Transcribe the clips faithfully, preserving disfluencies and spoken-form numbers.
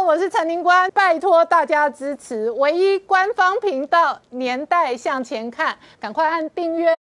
我是陈宁官，拜托大家支持唯一官方频道《年代向前看》，赶快按订阅。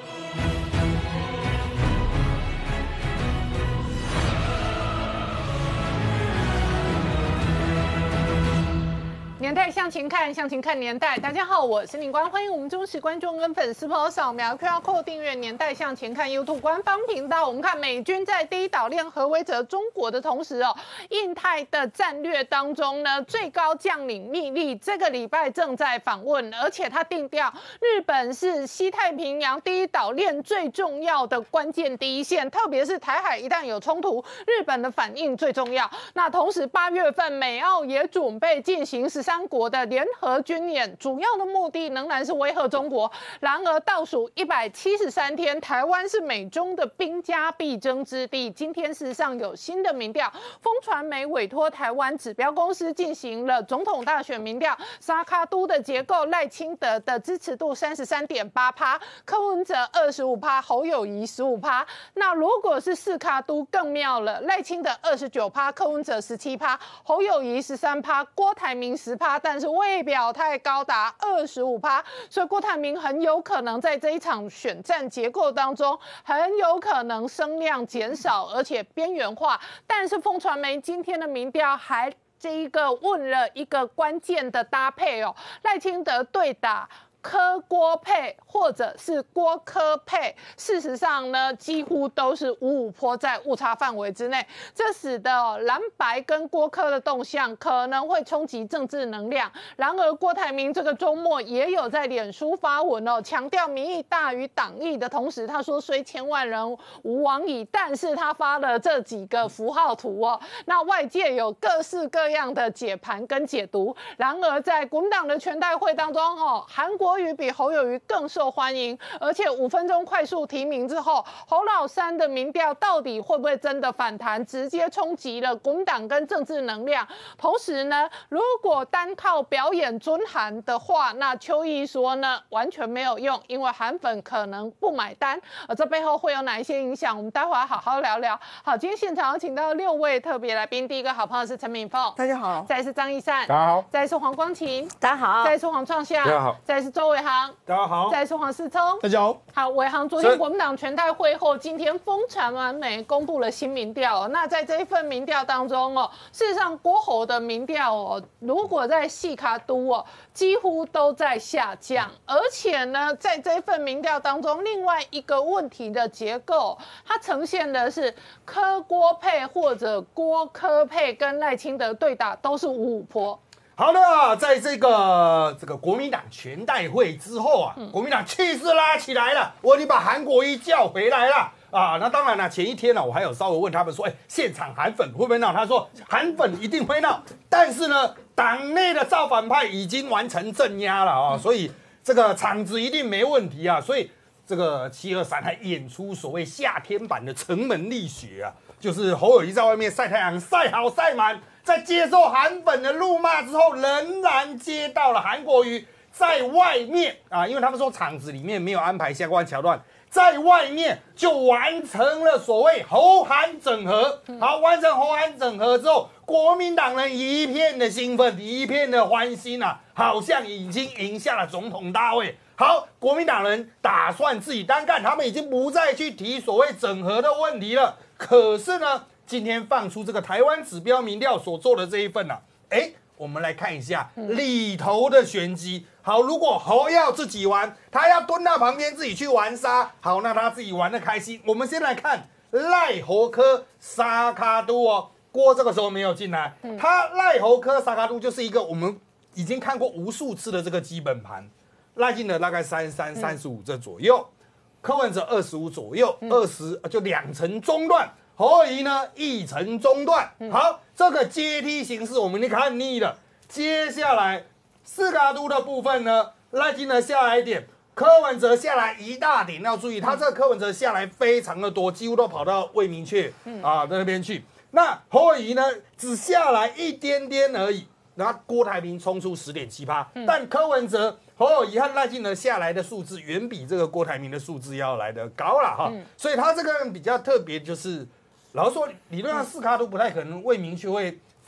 年代向前看，向前看年代。大家好，我是宁官，欢迎我们忠实观众跟粉丝朋友扫描 Q R code 订阅《年代向前看》YouTube 官方频道。我们看美军在第一岛链核威慑中国的同时哦，印太的战略当中呢，最高将领密利这个礼拜正在访问，而且他定调日本是西太平洋第一岛链最重要的关键第一线，特别是台海一旦有冲突，日本的反应最重要。那同时八月份美澳也准备进行十三国的联合军演，主要的目的仍然是威吓中国。然而倒数一百七十三天，台湾是美中的兵家必争之地。今天事实上有新的民调，风传媒委托台湾指标公司进行了总统大选民调，沙卡都的结构，赖清德的支持度 三十三点八趴， 柯文哲 二十五趴， 侯友宜 十五趴。那如果是四卡都更妙了，赖清德 二十九趴， 柯文哲 十七趴， 侯友宜 十三趴， 郭台铭 十趴，但是未表态高达 二十五趴， 所以郭台铭很有可能在这一场选战结构当中，很有可能声量减少，而且边缘化。但是风传媒今天的民调还这一个问了一个关键的搭配哦，赖清德对打柯郭配或者是郭柯配，事实上呢，几乎都是五五波在误差范围之内，这使得、哦、蓝白跟郭柯的动向可能会冲击政治能量。然而，郭台铭这个周末也有在脸书发文哦，强调民意大于党意的同时，他说虽千万人吾往矣，但是他发了这几个符号图哦，那外界有各式各样的解盘跟解读。然而，在国民党的全代会当中哦，韩国。国瑜比侯友宜更受欢迎，而且五分钟快速提名之后，侯老三的民调到底会不会真的反弹，直接冲击了国民党跟政治能量？同时呢，如果单靠表演尊韩的话，那邱毅说呢，完全没有用，因为韩粉可能不买单。而这背后会有哪一些影响？我们待会儿好好聊聊。好，今天现场请到六位特别来宾，第一个好朋友是陈敏凤， 大家好； 再来是张一善， 大家好； 再来是黄光芹， 大家好； 再来是黄创夏， 大家好； 再来是周伟航， 大家好； 再来是黄世聪， 大家好。 好，伟航，昨天国民党全代会后，今天风传媒公布了新民调、哦。那在这一份民调当中哦，事实上郭侯的民调哦，如果在细卡都哦，几乎都在下降。而且呢，在这一份民调当中，另外一个问题的结构，它呈现的是柯郭配或者郭柯配跟赖清德对打都是五五波。 好的，在这个这个国民党全代会之后啊，嗯、国民党气势拉起来了，我已经把韩国瑜叫回来了啊。那当然了，前一天呢、啊，我还有稍微问他们说，哎，现场韩粉会不会闹？他说韩粉一定会闹，但是呢，党内的造反派已经完成镇压了啊，所以这个场子一定没问题啊。所以这个七二三还演出所谓夏天版的城门立雪啊，就是侯友宜在外面晒太阳，晒好晒满。在接受韩粉的辱骂之后，仍然接到了韩国瑜在外面啊，因为他们说场子里面没有安排相关桥段，在外面就完成了所谓侯韩整合。好，完成侯韩整合之后，国民党人一片的兴奋，一片的欢欣啊，好像已经赢下了总统大位。好，国民党人打算自己单干，他们已经不再去提所谓整合的问题了。可是呢，今天放出这个台湾指标民调所做的这一份啊，哎，我们来看一下里头的玄机。好，如果侯要自己玩，他要蹲到旁边自己去玩沙，好，那他自己玩得开心。我们先来看赖侯科沙卡都哦，郭这个时候没有进来，他赖侯科沙卡都就是一个我们已经看过无数次的这个基本盘，赖清德大概三十三、三十五这左右，柯文哲二十五左右，二十就两成中段。侯友宜呢，一成中段。好，这个阶梯形式我们已经看腻了。接下来四卡都的部分呢，赖清德下来一点，柯文哲下来一大点。要注意，他这个柯文哲下来非常的多，几乎都跑到魏明确啊的那边去。那侯友宜呢，只下来一点点而已。然后郭台铭冲出十点七趴，但柯文哲、侯友宜和赖清德下来的数字远比这个郭台铭的数字要来得高了哈。所以他这个人比较特别，就是老实说，理论上四卡都不太可能魏明确会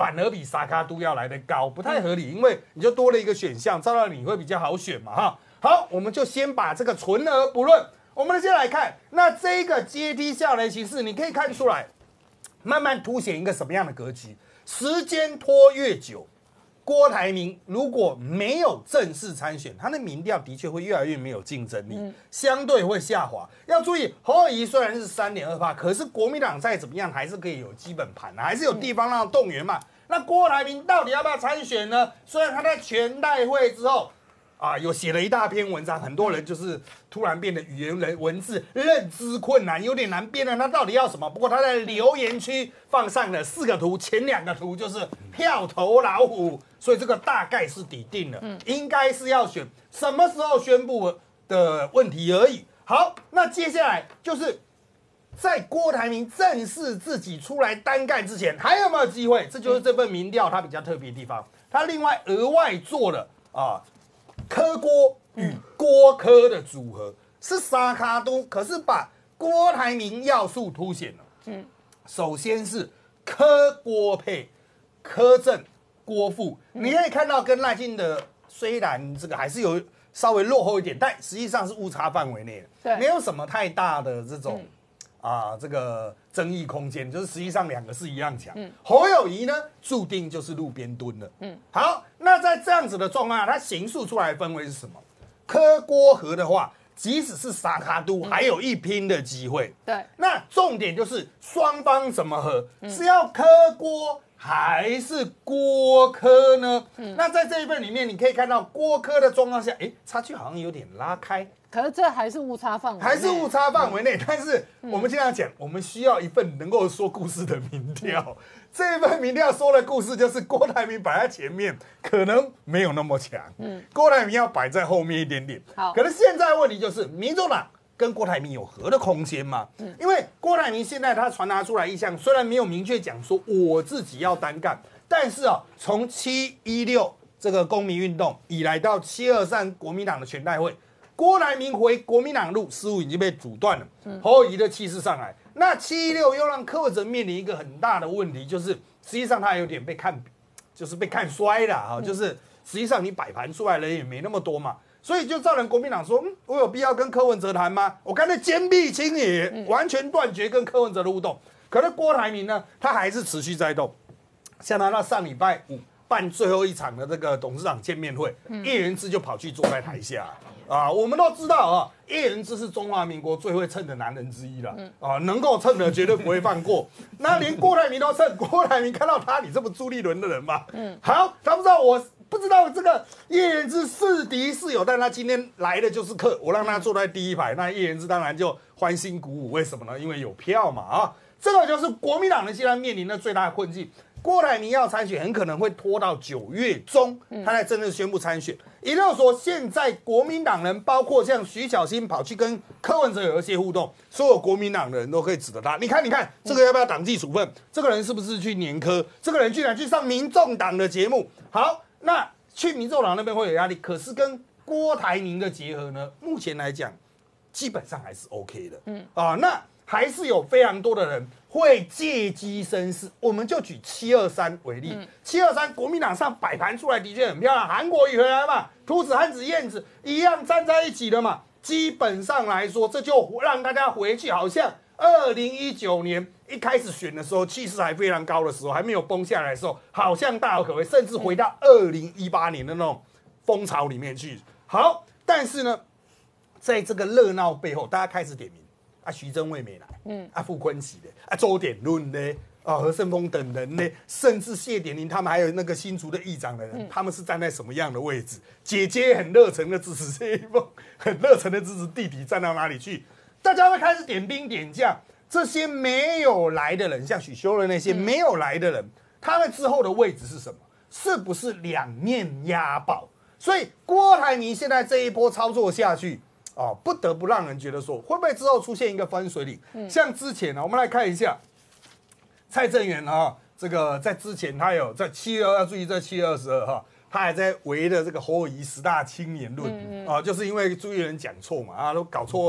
反而比沙卡都要来得高，不太合理，因为你就多了一个选项，照道理你会比较好选嘛哈。好，我们就先把这个纯额不论，我们先来看那这个阶梯下来形式，你可以看出来，慢慢凸显一个什么样的格局？时间拖越久，郭台铭如果没有正式参选，他的民调的确会越来越没有竞争力，嗯、相对会下滑。要注意，侯友宜虽然是三点二趴，可是国民党再怎么样还是可以有基本盘啊，还是有地方让动员嘛。嗯、那郭台铭到底要不要参选呢？虽然他在全代会之后啊，有写了一大篇文章，很多人就是突然变得语言人文字认知困难，有点难编了。他到底要什么？不过他在留言区放上了四个图，前两个图就是票投老虎，所以这个大概是底定了，嗯、应该是要选，什么时候宣布的问题而已。好，那接下来就是在郭台铭正式自己出来单干之前，还有没有机会？这就是这份民调它比较特别的地方，他另外额外做了啊。柯郭与郭柯的组合是沙卡都，可是把郭台铭要素凸显了。嗯，首先是柯郭配，柯正郭副，嗯、你可以看到跟赖清德虽然这个还是有稍微落后一点，但实际上是误差范围内的，没有什么太大的这种。嗯啊，这个争议空间就是实际上两个是一样强。嗯、侯友宜呢，注定就是路边蹲了。嗯，好，那在这样子的状况下，它形塑出来的氛围是什么？柯郭合的话，即使是沙卡都，还有一拼的机会。对、嗯，那重点就是双方怎么合，嗯、是要柯郭还是郭柯呢？嗯、那在这一份里面，你可以看到郭柯的状况下，哎，差距好像有点拉开。 可是这还是误差范围内， 还是误差范围内。嗯、但是我们经常讲，我们需要一份能够说故事的民调。嗯、这一份民调说的故事就是郭台铭摆在前面，可能没有那么强。嗯，郭台铭要摆在后面一点点。好，可是现在问题就是，民众党跟郭台铭有合的空间吗？嗯，因为郭台铭现在他传达出来意向，虽然没有明确讲说我自己要单干，但是啊，从七一六这个公民运动以来到七二三国民党的全代会。郭台铭回国民党路似乎已经被阻断了，侯友宜的气势上来，那七一六又让柯文哲面临一个很大的问题，就是实际上他有点被看，就是被看衰了哈，就是实际上你摆盘出来的人也没那么多嘛，所以就造成国民党说，嗯，我有必要跟柯文哲谈吗？我干脆坚壁清野，完全断绝跟柯文哲的互动。可是郭台铭呢，他还是持续在动，像他那上礼拜五办最后一场的这个董事长见面会，叶元之就跑去坐在台下。啊，我们都知道啊，叶元之是中华民国最会蹭的男人之一了。嗯、啊，能够蹭的绝对不会放过。那连郭台铭都蹭，郭台铭看到他，你这么朱立伦的人吗？嗯，好，他不知道，我不知道这个叶元之是敌是友，但他今天来的就是客，我让他坐在第一排，那叶元之当然就欢欣鼓舞。为什么呢？因为有票嘛啊，这个就是国民党人现在面临的最大的困境。郭台铭要参选，很可能会拖到九月中，他才真正宣布参选。也就是说，现在国民党人，包括像徐小新跑去跟柯文哲有一些互动，所有国民党的人都可以指着他。你看，你看，这个要不要党纪处分？这个人是不是去年科？这个人居然去上民众党的节目？好，那去民众党那边会有压力，可是跟郭台铭的结合呢？目前来讲，基本上还是 OK 的。嗯啊，那还是有非常多的人会借机生事。我们就举七二三为例，七二三国民党上摆盘出来的确很漂亮，韩国瑜回来嘛，秃子、汉子、燕子一样站在一起的嘛。基本上来说，这就让大家回去，好像二零一九年一开始选的时候，气势还非常高的时候，还没有崩下来的时候，好像大有可为，甚至回到二零一八年的那种风潮里面去。好，但是呢，在这个热闹背后，大家开始点名。啊，徐榛蔚没来，嗯，啊，傅昆萁的，啊，周点论呢，啊，何胜峰等人呢，甚至谢点林他们还有那个新竹的议长的人，嗯、他们是站在什么样的位置？姐姐很热忱的支持谢依凤，很热忱的支持弟弟，站到哪里去？大家会开始点兵点将，这些没有来的人，像许修的那些没有来的人，他们之后的位置是什么？是不是两面押宝？所以郭台铭现在这一波操作下去。哦，不得不让人觉得说，会不会之后出现一个分水岭？嗯、像之前呢，我们来看一下蔡正元啊，这个在之前他有在七月二，要注意在七月二十二哈，他还在围的这个侯友宜十大青年论、嗯嗯、啊，就是因为朱立伦讲错嘛啊，都搞错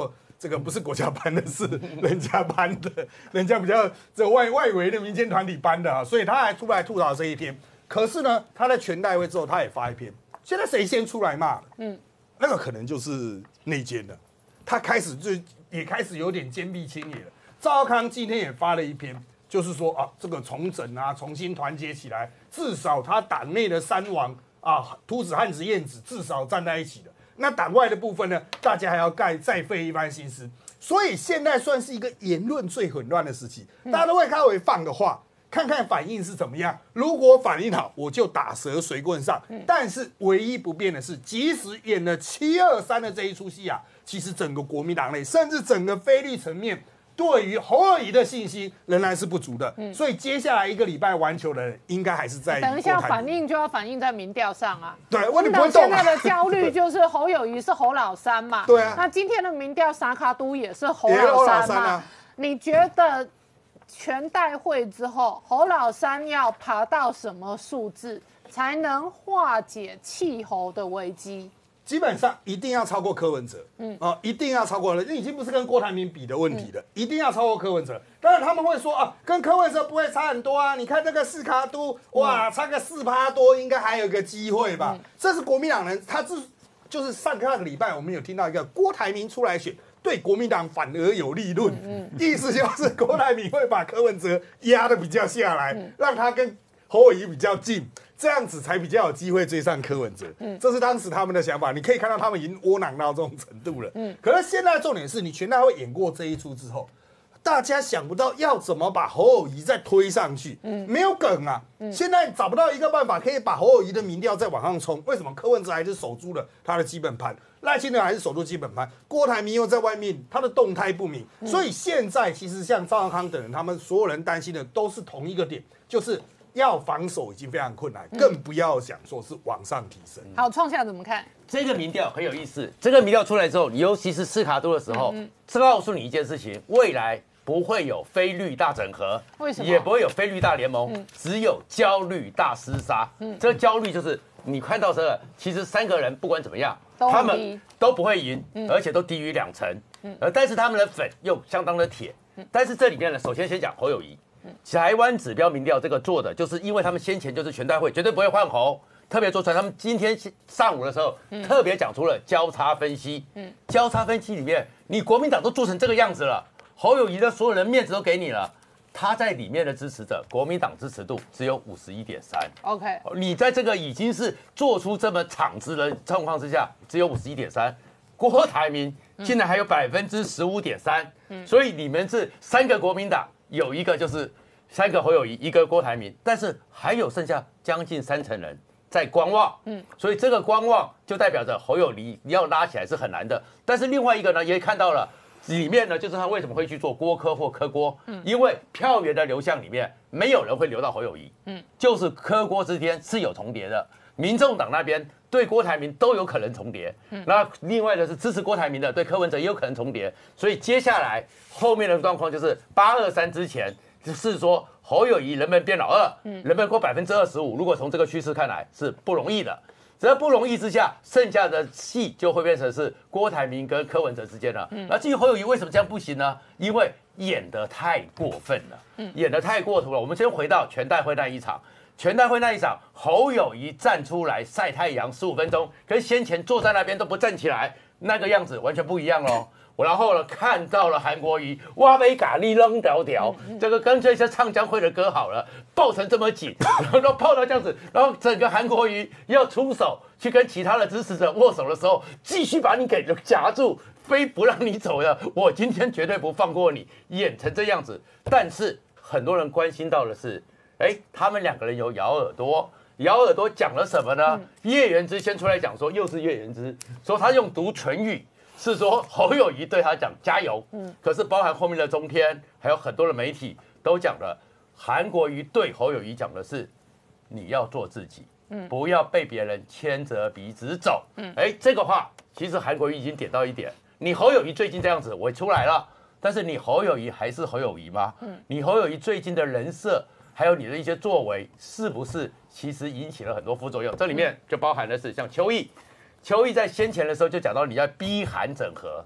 这个不是国家颁的，是人家颁的，人家比较这外外围的民间团体颁的啊，所以他还出来吐槽这一篇。可是呢，他在全代会之后，他也发一篇。现在谁先出来骂了？嗯，那个可能就是内奸了。他开始就也开始有点坚壁清野了。赵康今天也发了一篇，就是说啊，这个重整啊，重新团结起来，至少他党内的三王啊，秃子、汉子、燕子，至少站在一起的。那党外的部分呢，大家还要盖再费一番心思。所以现在算是一个言论最混乱的时期，大家都会开会放个话。看看反应是怎么样，如果反应好，我就打蛇随棍上。但是唯一不变的是，即使演了七二三的这一出戏啊，其实整个国民党内，甚至整个非律层面，对于侯友宜的信心仍然是不足的。嗯、所以接下来一个礼拜玩球的人，应该还是在等一下反应就要反映在民调上啊。 对，问题不会动、啊。 现在的焦虑就是侯友宜是侯老三嘛。 对啊。 那今天的民调沙卡都也是侯老三嘛？啊、你觉得？全代会之后，侯老三要爬到什么数字才能化解气候的危机？ 基本上一定要超过柯文哲，嗯啊、呃，一定要超过了，已经不是跟郭台铭比的问题了，嗯、一定要超过柯文哲。当然他们会说啊，跟柯文哲不会差很多啊，你看这个四卡都，哇，差个四趴多，应该还有一个机会吧？嗯、这是国民党人，他是就是上个礼拜我们有听到一个郭台铭出来选。对国民党反而有利润，嗯嗯、意思就是郭台铭会把柯文哲压得比较下来，嗯、让他跟侯友宜比较近，这样子才比较有机会追上柯文哲。嗯、这是当时他们的想法，你可以看到他们已经窝囊到这种程度了。嗯、可是现在重点是你全代会演过这一出之后，大家想不到要怎么把侯友宜再推上去，嗯、没有梗啊。嗯、现在找不到一个办法可以把侯友宜的民调再往上冲。为什么柯文哲还是守住了他的基本盘？赖清德还是守住基本盘，郭台铭又在外面，他的动态不明，嗯、所以现在其实像赵少康等人，他们所有人担心的都是同一个点，就是要防守已经非常困难，嗯、更不要想说是往上提升。 好，创下怎么看？ 这个民调很有意思，这个民调出来之后，尤其是斯卡多的时候，嗯、告诉你一件事情：未来不会有非绿大整合， 为什么？ 也不会有非绿大联盟，嗯、只有焦虑大厮杀。嗯、这个焦虑就是你看到这个，其实三个人不管怎么样。他们都不会赢，嗯、而且都低于两成，嗯、呃，但是他们的粉又相当的铁。嗯、但是这里面呢，首先先讲侯友宜，嗯、台湾指标民调这个做的，就是因为他们先前就是全代会绝对不会换侯，特别做出来。他们今天上午的时候，嗯、特别讲出了交叉分析。嗯、交叉分析里面，你国民党都做成这个样子了，侯友宜的所有人面子都给你了。他在里面的支持者，国民党支持度只有五十一点三。 OK， 你在这个已经是做出这么场子的状况之下，只有五十一点三。郭台铭竟然还有百分之十五点三。所以你们是三个国民党，有一个就是三个侯友宜，一个郭台铭，但是还有剩下将近三成人在观望。嗯，所以这个观望就代表着侯友宜要拉起来是很难的。但是另外一个呢，也看到了。里面呢，就是他为什么会去做郭柯或柯郭？嗯，因为票源的流向里面，没有人会流到侯友宜。嗯，就是柯郭之间是有重叠的，民众党那边对郭台铭都有可能重叠。嗯，那另外的是支持郭台铭的，对柯文哲也有可能重叠。所以接下来后面的状况就是八二三之前，是说侯友宜能不能变老二？嗯，能不能过百分之二十五？如果从这个趋势看来是不容易的。在不容易之下，剩下的戏就会变成是郭台铭跟柯文哲之间了。嗯，那至于侯友宜为什么这样不行呢？因为演得太过分了，嗯，演得太过头了。我们先回到全代会那一场，全代会那一场，侯友宜站出来晒太阳十五分钟，跟先前坐在那边都不站起来那个样子完全不一样喽。我然后呢看到了韩国瑜，哇没咖喱扔屌屌，这个干脆是唱江蕙的歌好了，抱成这么紧，然后抱到这样子，然后整个韩国瑜要出手去跟其他的支持者握手的时候，继续把你给夹住，非不让你走的，我今天绝对不放过你，演成这样子。但是很多人关心到的是，哎，他们两个人有咬耳朵。咬耳朵讲了什么呢？叶元之先出来讲说，又是叶元之说他用读唇语。是说侯友宜对他讲加油，嗯，可是包含后面的中天，还有很多的媒体都讲了，韩国瑜对侯友宜讲的是，你要做自己，嗯，不要被别人牵着鼻子走，嗯，哎，这个话其实韩国瑜已经点到一点，你侯友宜最近这样子，我出来了，但是你侯友宜还是侯友宜吗？嗯，你侯友宜最近的人设，还有你的一些作为，是不是其实引起了很多副作用？这里面就包含的是像邱毅。邱毅在先前的时候就讲到，你要逼韩整合，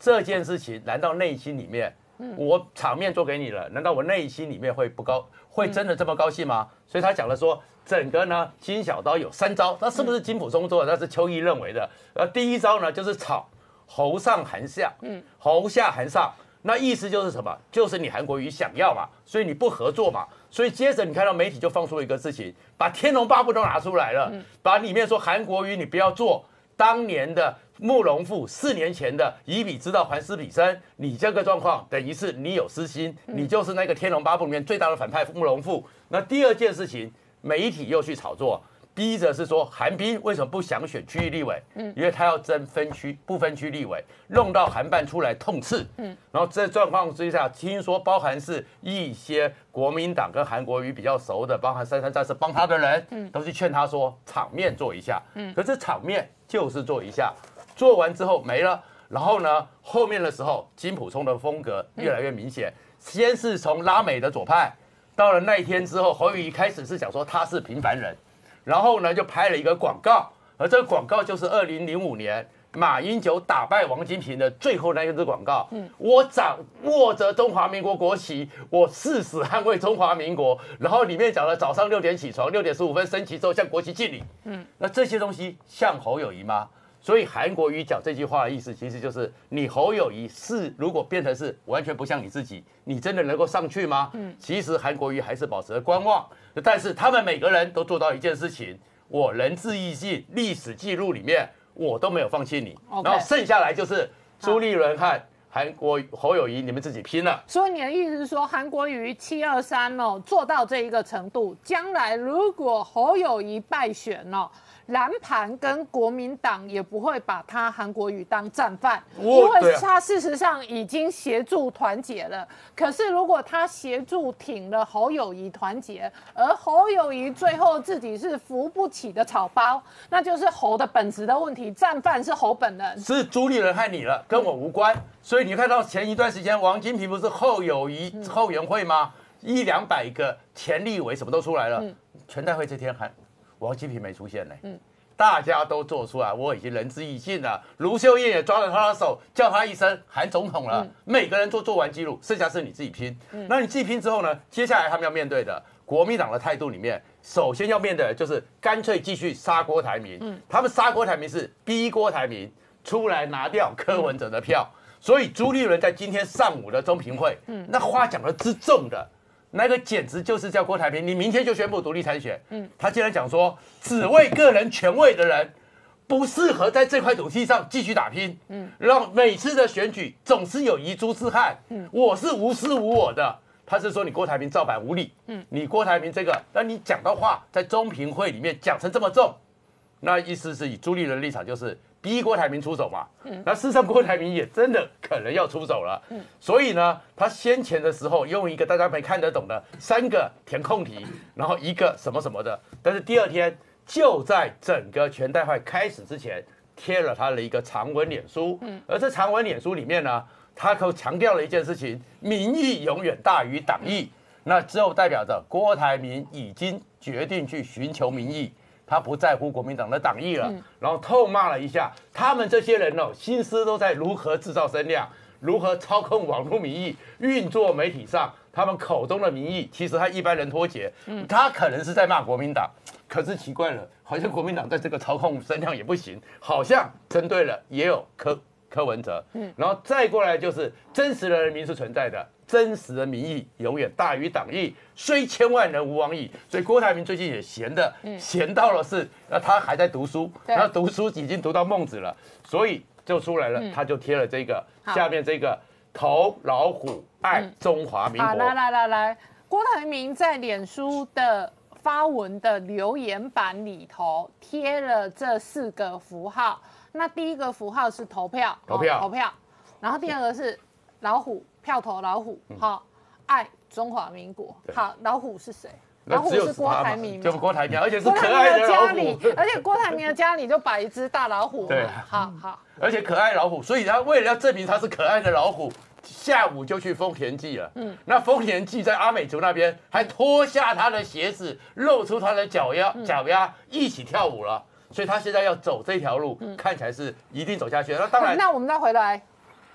这件事情，难道内心里面，我场面做给你了，难道我内心里面会不高，会真的这么高兴吗？所以他讲了说，整个呢金小刀有三招，那是不是金溥聪做的？那是邱毅认为的。呃，第一招呢就是炒侯上韩下，嗯，侯下韩上。那意思就是什么？就是你韩国瑜想要嘛，所以你不合作嘛，所以接着你看到媒体就放出一个事情，把《天龙八部》都拿出来了，把里面说韩国瑜你不要做当年的慕容复，四年前的以彼之道还施彼身，你这个状况等于是你有私心，你就是那个《天龙八部》里面最大的反派慕容复。那第二件事情，媒体又去炒作。逼着是说韩冰为什么不想选区域立委？嗯，因为他要争分区不分区立委，弄到韩办出来痛斥。嗯，然后这状况之下，听说包含是一些国民党跟韩国瑜比较熟的，包含三三战士帮他的人，嗯，都去劝他说场面做一下。嗯，可是场面就是做一下，做完之后没了。然后呢，后面的时候金溥聪的风格越来越明显，先是从拉美的左派，到了那一天之后，侯友宜开始是讲说他是平凡人。然后呢，就拍了一个广告，而这个广告就是二零零五年马英九打败王金平的最后那一支广告。嗯，我掌握着中华民国国旗，我誓死捍卫中华民国。然后里面讲了早上六点起床，六点十五分升旗之后向国旗敬礼。嗯，那这些东西像侯友宜吗？所以韩国瑜讲这句话的意思，其实就是你侯友宜是如果变成是完全不像你自己，你真的能够上去吗？嗯，其实韩国瑜还是保持着观望，但是他们每个人都做到一件事情，我仁至义尽，历史记录里面我都没有放弃你， okay. 然后剩下来就是朱立伦和韩国侯友宜你们自己拼了。 所以你的意思是说，韩国瑜七二三哦做到这一个程度，将来如果侯友宜败选哦。蓝盘跟国民党也不会把他韩国瑜当战犯，因为他事实上已经协助团结了。可是如果他协助挺了侯友宜团结，而侯友宜最后自己是扶不起的草包，那就是侯的本质的问题，战犯是侯本人， 是朱立伦害你了，跟我无关。所以你看到前一段时间王金平不是后友谊后援会吗？一两百个前立委什么都出来了，嗯、全代会这天还。王金平没出现呢，嗯，大家都做出来，我已经仁至义尽了。卢秀燕也抓了他的手，叫他一声韩总统了。嗯、每个人都做完记录，剩下是你自己拼。嗯、那你自己拼之后呢？接下来他们要面对的国民党的态度里面，首先要面对的就是干脆继续杀郭台铭。嗯，他们杀郭台铭是逼郭台铭出来拿掉柯文哲的票。嗯、所以朱立伦在今天上午的中评会，嗯，那话讲的之重的。那个简直就是叫郭台铭，你明天就宣布独立参选。嗯，他竟然讲说，只为个人权位的人，不适合在这块土地上继续打拼。嗯，让每次的选举总是有遗珠之憾。嗯，我是无私无我的。他是说你郭台铭照板无理。嗯，你郭台铭这个，那你讲的话在中评会里面讲成这么重，那意思是以朱立伦的立场就是逼郭台铭出手嘛。嗯，那事实上郭台铭也真的可能要出手了。嗯，所以呢，他先前的时候用一个大家没看得懂的三个填空题，然后一个什么什么的，但是第二天就在整个全代会开始之前贴了他的一个长文脸书。嗯，而这长文脸书里面呢，他可强调了一件事情：民意永远大于党意。那之后代表着郭台铭已经决定去寻求民意。他不在乎国民党的党意了，嗯、然后痛骂了一下他们这些人哦，心思都在如何制造声量，如何操控网络民意，运作媒体上他们口中的民意，其实和一般人脱节。嗯、他可能是在骂国民党，可是奇怪了，好像国民党在这个操控声量也不行，好像针对了也有柯柯文哲。嗯，然后再过来就是真实的人民是存在的。真实的民意永远大于党意，虽千万人无往矣。所以郭台铭最近也闲的，嗯、闲到了是，那他还在读书，他读书已经读到孟子了，所以就出来了，嗯、他就贴了这个下面这个投老虎爱中华民国。 好，来来来来，郭台铭在脸书的发文的留言板里头贴了这四个符号。那第一个符号是投票， 投票， 哦、投票，然后第二个是老虎。票投老虎，好，爱中华民国。好，老虎是谁？老虎是郭台铭， 就郭台铭，而且是可爱的老虎。 而且郭台铭的家里就摆一只大老虎。 对， 好好。 而且可爱老虎，所以他为了要证明他是可爱的老虎，下午就去丰田记了。嗯，那丰田记在阿美族那边还脱下他的鞋子，露出他的脚丫，脚丫一起跳舞了。所以他现在要走这条路，看起来是一定走下去。那当然， 那我们再回来。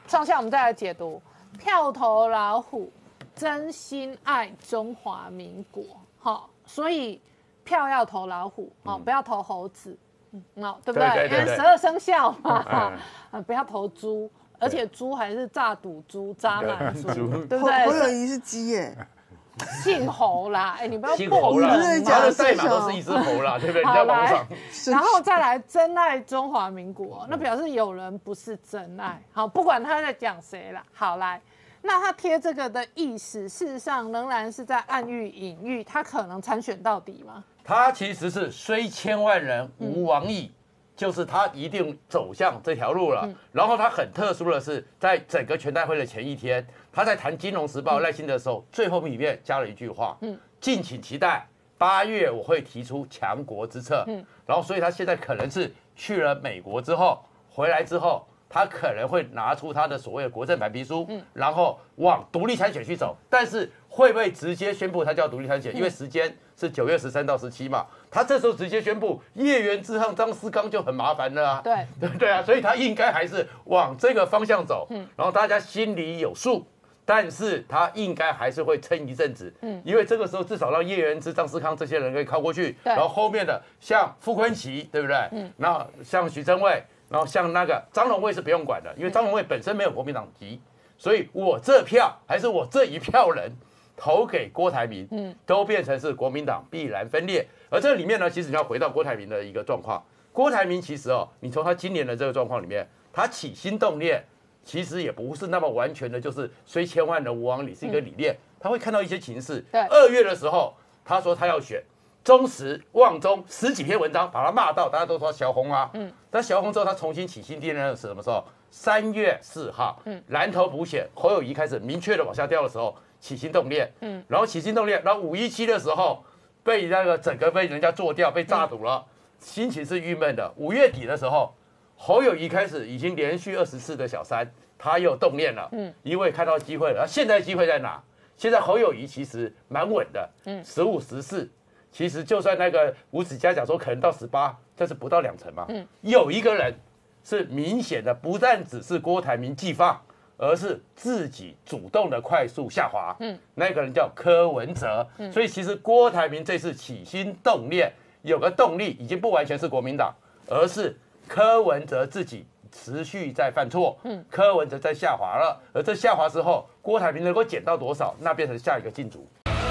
上下我们再来解读，票投老虎，真心爱中华民国，好，所以票要投老虎，哦，不要投猴子，嗯，对不对？ 对对对对因为十二生肖嘛，嗯，不要投猪。而且猪还是炸赌猪、渣男猪，对不对？ 侯友宜是鸡耶， 姓侯啦，哎，你不要姓侯啦，他的代码都是一只猴啦，对不对？你在网上， 然后再来真爱中华民国，那表示有人不是真爱。好，不管他在讲谁啦，好来，那他贴这个的意思，事实上仍然是在暗喻、隐喻，他可能参选到底吗？ 他其实是虽千万人吾往矣。就是他一定走向这条路了，嗯、然后他很特殊的是，在整个全代会的前一天，他在谈《金融时报》赖清德的时候，最后里面加了一句话，嗯，敬请期待八月我会提出强国之策，嗯，然后所以他现在可能是去了美国之后回来之后，他可能会拿出他的所谓的国政白皮书，嗯，然后往独立参选去走，但是会不会直接宣布他叫独立参选？因为时间是九月十三到十七嘛。他这时候直接宣布叶元之和张思刚就很麻烦了啊， 对对对啊，所以他应该还是往这个方向走，嗯，然后大家心里有数，但是他应该还是会撑一阵子，嗯，因为这个时候至少让叶元之、张思康这些人可以靠过去，然后后面的像傅昆萁，对不对？嗯，然后像徐榛蔚，然后像那个张荣卫是不用管的，因为张荣卫本身没有国民党籍，所以我这票还是我这一票人。投给郭台铭，嗯，都变成是国民党必然分裂。而这里面呢，其实你要回到郭台铭的一个状况。郭台铭其实哦，你从他今年的这个状况里面，他起心动念，其实也不是那么完全的，就是虽千万人吾往矣是一个理念。嗯、他会看到一些情势。 对， 二月的时候，他说他要选中时、旺中十几篇文章，把他骂到大家都说小红啊。嗯，但小红之后，他重新起心动念的是什么时候？三月四号，嗯，南投补选，侯友宜开始明确的往下掉的时候。起心动念，嗯，然后起心动念，然后五一七的时候被那个整个被人家做掉，被炸赌了，心情是郁闷的。五月底的时候，侯友宜开始已经连续二十次的小三，他又动念了，嗯，因为看到机会了。现在机会在哪？现在侯友宜其实蛮稳的，嗯，十五十四，其实就算那个吴子嘉讲说可能到十八，但是不到两成嘛，嗯，有一个人是明显的，不但只是郭台铭寄放。而是自己主动的快速下滑，嗯，那个人叫柯文哲，嗯，所以其实郭台铭这次起心动念有个动力，已经不完全是国民党，而是柯文哲自己持续在犯错，嗯，柯文哲在下滑了，而这下滑之后，郭台铭能够减到多少，那变成下一个竞逐。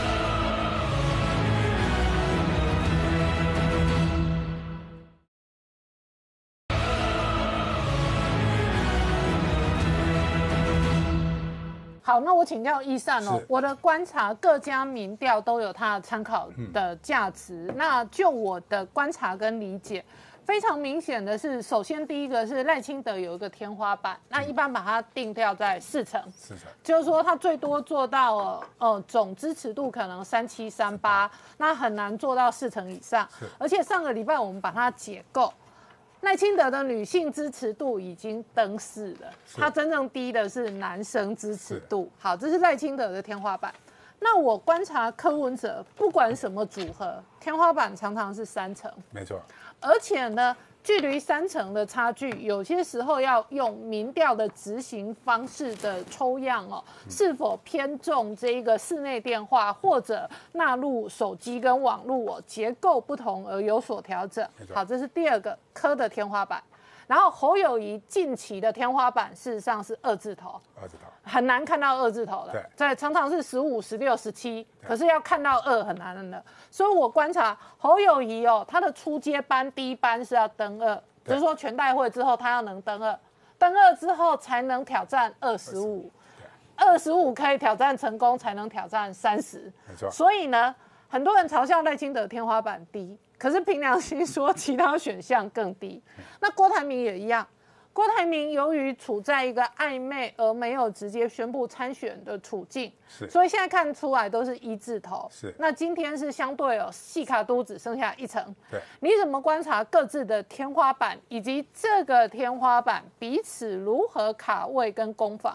好，那我请教一善哦，我的观察，各家民调都有它的参考的价值。嗯、那就我的观察跟理解，非常明显的是，首先第一个是赖清德有一个天花板，那一般把它定调在四成，四成，就是说他最多做到呃总支持度可能三七三八，那很难做到四成以上。而且上个礼拜我们把它解构。赖清德的女性支持度已经登四了，他真正低的是男生支持度。好，这是赖清德的天花板。那我观察柯文哲，不管什么组合，天花板常常是三成， 没错。 而且呢，距离三成的差距，有些时候要用民调的执行方式的抽样哦，是否偏重这个室内电话或者纳入手机跟网络哦，结构不同而有所调整。好，这是第二个柯的天花板。然后侯友宜近期的天花板事实上是二字头， 二字头很难看到二字头了，对，常常是十五、十六、十七，可是要看到二很难的。所以我观察侯友宜哦，他的初阶班第一班是要登二，就是说全代会之后他要能登二，登二之后才能挑战二十五，二十五可以挑战成功，才能挑战三十。 没错。 所以呢，很多人嘲笑赖清德天花板低。可是凭良心说，其他选项更低。那郭台铭也一样，郭台铭由于处在一个暧昧而没有直接宣布参选的处境，所以现在看出来都是一字头。 是。那今天是相对哦，细卡都只剩下一层。 对。 你怎么观察各自的天花板，以及这个天花板彼此如何卡位跟攻防？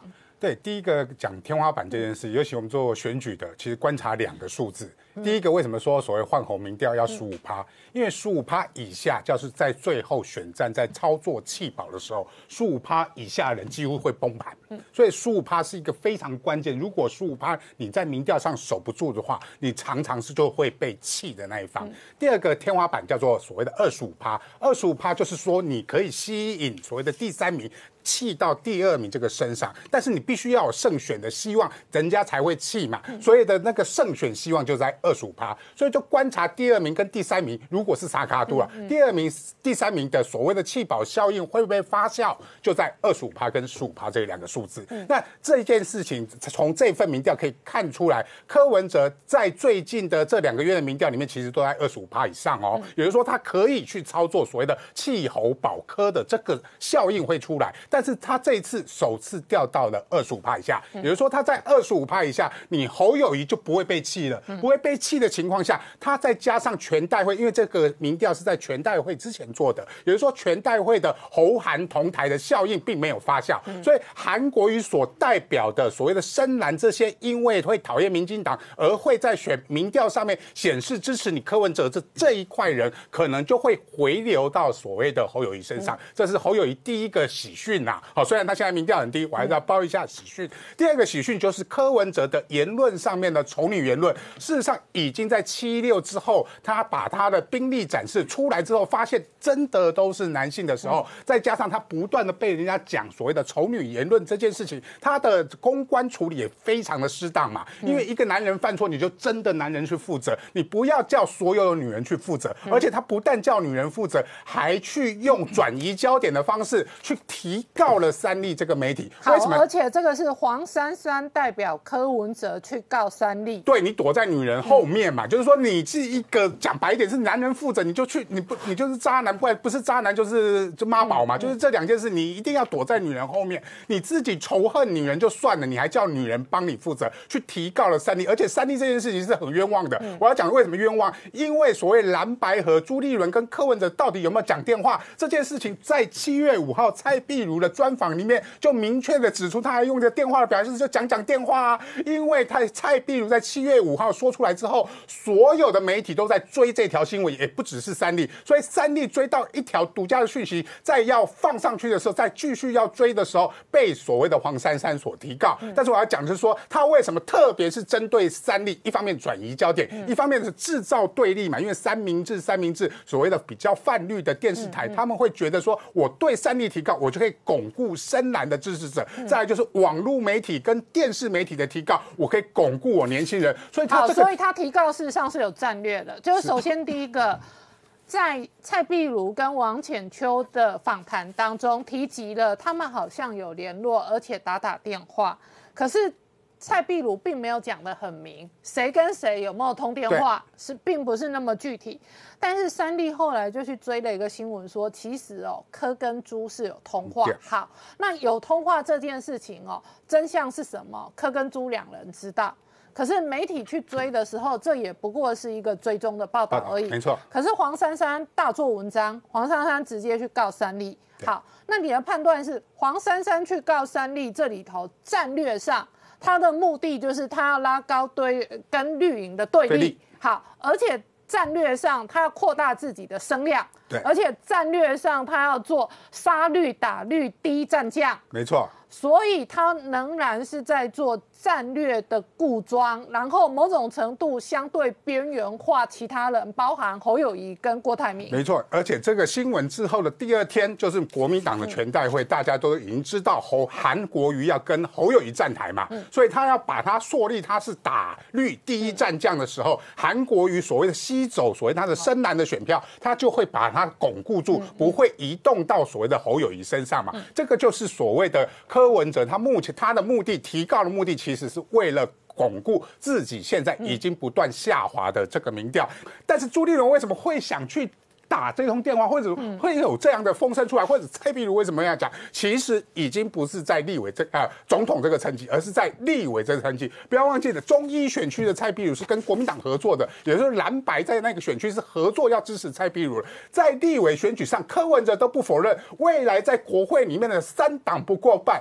对，第一个讲天花板这件事，尤其我们做选举的，其实观察两个数字。第一个，为什么说所谓换红民调要十五趴？因为十五趴以下，就是在最后选战在操作弃保的时候，十五趴以下的人几乎会崩盘。所以十五趴是一个非常关键。如果十五趴你在民调上守不住的话，你常常是就会被弃的那一方。第二个天花板叫做所谓的二十五趴，二十五趴就是说你可以吸引所谓的第三名。弃到第二名这个身上，但是你必须要有胜选的希望，人家才会弃嘛。所以的那个胜选希望就在二十五趴，所以就观察第二名跟第三名，如果是萨卡杜啊，第二名、第三名的所谓的弃保效应会不会发酵，就在二十五趴跟十五趴这两个数字。那这件事情从这份民调可以看出来，柯文哲在最近的这两个月的民调里面，其实都在二十五趴以上哦，也就是说他可以去操作所谓的弃侯保柯的这个效应会出来。但是他这一次首次掉到了二十五趴以下，也就是说他在二十五趴以下，你侯友宜就不会被弃了，不会被弃的情况下，他再加上全代会，因为这个民调是在全代会之前做的，也就是说全代会的侯韩同台的效应并没有发酵，所以韩国瑜所代表的所谓的深蓝这些，因为会讨厌民进党而会在选民调上面显示支持你柯文哲这这一块人，可能就会回流到所谓的侯友宜身上，这是侯友宜第一个喜讯。好，虽然他现在民调很低，我还是要报一下喜讯。第二个喜讯就是柯文哲的言论上面的丑女言论，事实上已经在七六之后，他把他的兵力展示出来之后，发现真的都是男性的时候，再加上他不断的被人家讲所谓的丑女言论这件事情，他的公关处理也非常的失当嘛。因为一个男人犯错，你就真的男人去负责，你不要叫所有的女人去负责，而且他不但叫女人负责，还去用转移焦点的方式去提告了三立这个媒体。 为什么？而且这个是黄珊珊代表柯文哲去告三立。 对，你躲在女人后面嘛，嗯、就是说你是一个讲白一点是男人负责，你就去，你不你就是渣男，不然不是渣男就是就妈宝嘛，嗯、就是这两件事你一定要躲在女人后面。你自己仇恨女人就算了，你还叫女人帮你负责，去提告了三立，而且三立这件事情是很冤枉的。嗯、我要讲为什么冤枉，因为所谓蓝白合，朱立伦跟柯文哲到底有没有讲电话这件事情，在七月五号蔡壁如的专访里面就明确的指出，他还用这电话的表示就讲讲电话啊，因为他蔡壁如在七月五号说出来之后，所有的媒体都在追这条新闻，也不只是三立，所以三立追到一条独家的讯息，在要放上去的时候，再继续要追的时候，被所谓的黄珊珊所提告。嗯、但是我要讲的是说，他为什么特别是针对三立，一方面转移焦点，嗯、一方面是制造对立嘛，因为三明治三明治所谓的比较泛绿的电视台，嗯嗯、他们会觉得说，我对三立提告，我就可以巩固深蓝的支持者。嗯、再来就是网络媒体跟电视媒体的提告，我可以巩固我年轻人。所以他、这个、 所以他提告事实上是有战略的，就是首先第一个。在蔡壁如跟王浅秋的访谈当中提及了，他们好像有联络，而且打打电话。可是蔡壁如并没有讲得很明，谁跟谁有没有通电话是并不是那么具体。但是三立后来就去追了一个新闻说，其实哦，柯跟朱是有通话。好，那有通话这件事情哦，真相是什么？柯跟朱两人知道。可是媒体去追的时候，这也不过是一个追踪的报道而已。 没错。 可是黄珊珊大做文章，黄珊珊直接去告三立。好，那你的判断是黄珊珊去告三立，这里头战略上，他的目的就是他要拉高对跟绿营的对立。对立好，而且战略上他要扩大自己的声量。对。而且战略上他要做杀绿打绿低战将。 没错。 所以他仍然是在做战略的固装，然后某种程度相对边缘化其他人，包含侯友宜跟郭台铭。 没错，而且这个新闻之后的第二天，就是国民党的全代会，嗯、大家都已经知道侯韩国瑜要跟侯友宜站台嘛，嗯、所以他要把他树立他是打绿第一战将的时候，韩、嗯、国瑜所谓的吸走所谓他的深蓝的选票，他就会把他巩固住，嗯、不会移动到所谓的侯友宜身上嘛。嗯、这个就是所谓的柯文哲，他目前他的目的提告的目的，其实是为了巩固自己现在已经不断下滑的这个民调。嗯、但是朱立伦为什么会想去打这通电话，或者会有这样的风声出来，或者蔡壁如为什么要讲？其实已经不是在立委这呃总统这个层级，而是在立委这个层级。不要忘记了，中一选区的蔡壁如是跟国民党合作的，也就是蓝白在那个选区是合作要支持蔡壁如的。在立委选举上，柯文哲都不否认，未来在国会里面的三党不过半。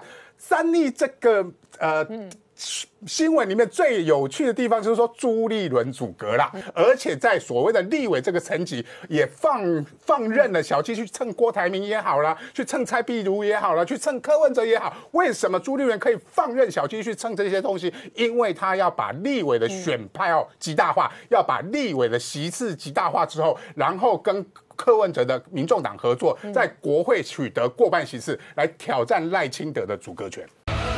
三立这个呃。嗯新闻里面最有趣的地方就是说朱立伦阻隔啦，而且在所谓的立委这个层级也放放任了小鸡去蹭郭台铭也好啦，去蹭蔡壁如也好啦，去蹭柯文哲也好。为什么朱立伦可以放任小鸡去蹭这些东西？因为他要把立委的选票极大化，要把立委的席次极大化之后，然后跟柯文哲的民众党合作，在国会取得过半席次，来挑战赖清德的阻隔权。